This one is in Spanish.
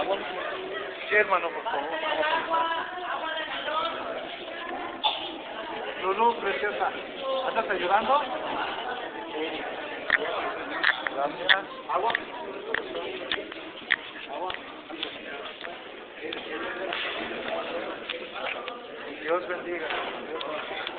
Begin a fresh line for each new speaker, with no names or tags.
Sí, hermano, por favor. Lulú, preciosa. ¿Andas ayudando? Sí. Gracias. ¿Agua? ¿Agua? Dios bendiga. Dios bendiga.